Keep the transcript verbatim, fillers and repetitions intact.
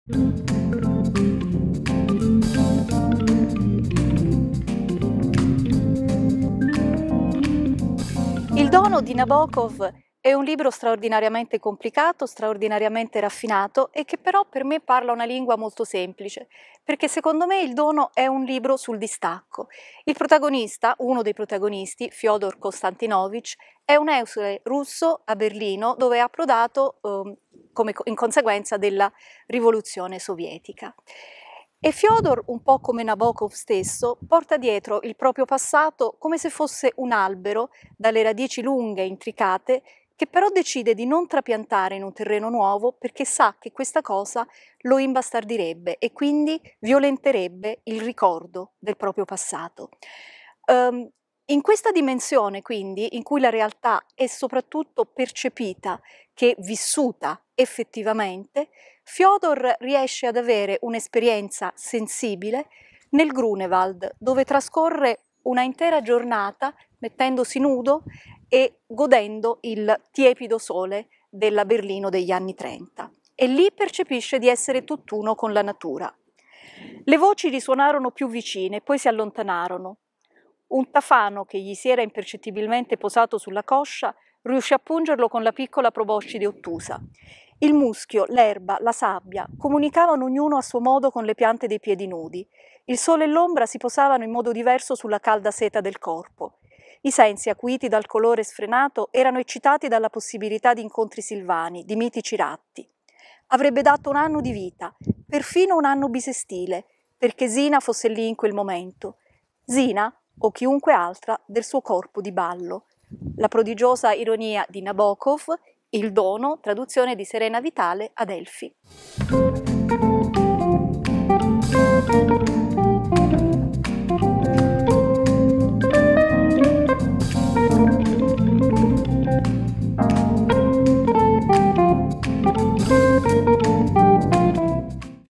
Il dono di Nabokov è un libro straordinariamente complicato, straordinariamente raffinato e che però per me parla una lingua molto semplice, perché secondo me Il dono è un libro sul distacco. Il protagonista, uno dei protagonisti, Fyodor Konstantinovich, è un esule russo a Berlino dove è approdato eh, come in conseguenza della rivoluzione sovietica. E Fyodor, un po' come Nabokov stesso, porta dietro il proprio passato come se fosse un albero dalle radici lunghe e intricate che però decide di non trapiantare in un terreno nuovo perché sa che questa cosa lo imbastardirebbe e quindi violenterebbe il ricordo del proprio passato. Um, in questa dimensione, quindi, in cui la realtà è soprattutto percepita che vissuta effettivamente, Fyodor riesce ad avere un'esperienza sensibile nel Grunewald, dove trascorre una intera giornata mettendosi nudo e godendo il tiepido sole della Berlino degli anni trenta. E lì percepisce di essere tutt'uno con la natura. Le voci risuonarono più vicine, poi si allontanarono. Un tafano che gli si era impercettibilmente posato sulla coscia riuscì a pungerlo con la piccola proboscide ottusa. Il muschio, l'erba, la sabbia comunicavano ognuno a suo modo con le piante dei piedi nudi. Il sole e l'ombra si posavano in modo diverso sulla calda seta del corpo. I sensi, acuiti dal colore sfrenato, erano eccitati dalla possibilità di incontri silvani, di mitici ratti. Avrebbe dato un anno di vita, perfino un anno bisestile, perché Zina fosse lì in quel momento. Zina, o chiunque altra, del suo corpo di ballo. La prodigiosa ironia di Nabokov, Il dono, traduzione di Serena Vitale, Adelphi.